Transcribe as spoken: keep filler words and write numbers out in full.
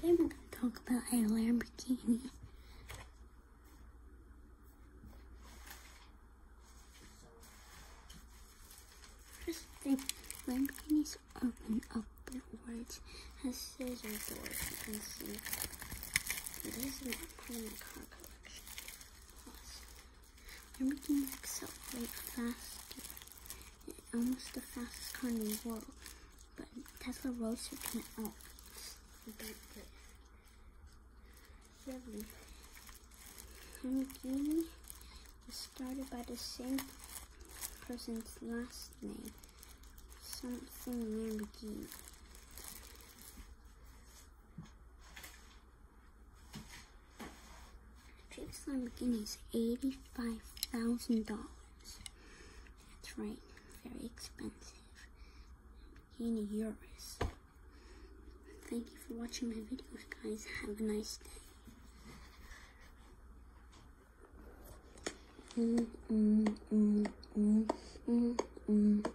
Today we're going to talk about a Lamborghini. First thing, Lamborghinis open upwards, has scissor doors, you can see. This is not part of my car collection. Plus, Lamborghinis accelerate faster. It's almost the fastest car in the world, but Tesla Roadster can out. Lovely. Lamborghini was started by the same person's last name, something Lamborghini. This Lamborghini is eighty-five thousand dollars. That's right, very expensive. Lamborghini Urus. Thank you for watching my videos, guys. Have a nice day. Mm, mm, mm, mm, mm, mm.